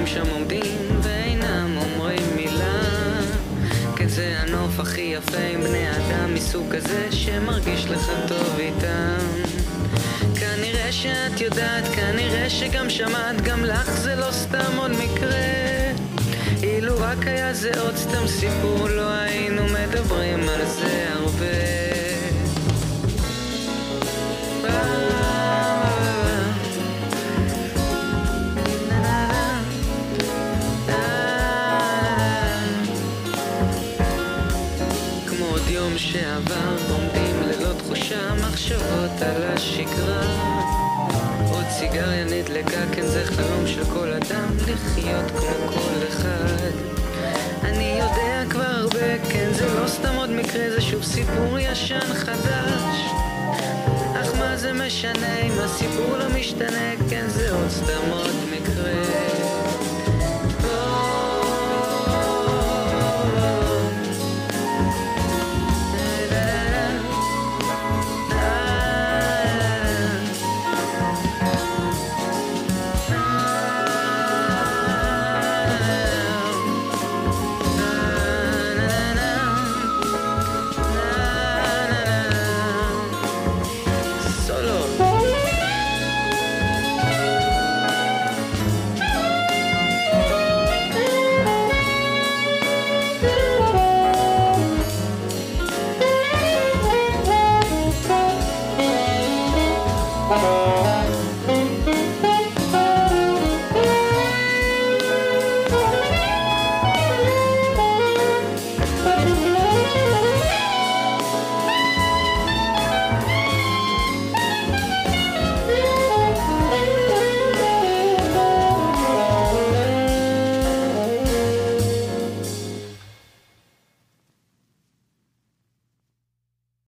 שם עומדים ואינם אומרים מילה. כן, זה הנוף הכי יפה עם בני אדם מסוג כזה שמרגיש לך טוב איתם. כנראה שאת יודעת, כנראה שגם שמעת, גם לך זה לא סתם עוד מקרה. אילו רק היה זה עוד סתם סיפור, לא היינו מדברים על זה הרבה. כמו עוד יום שעבר, עומדים ללא תחושה, מחשבות על השגרה. עוד סיגריה נדלקה, כן זה חלום של כל אדם, לחיות כמו כל אחד. אני יודע כבר הרבה, כן זה לא סתם עוד מקרה, זה שוב סיפור ישן חדש. אך מה זה משנה אם הסיפור לא משתנה, כן זה עוד סתם עוד מקרה.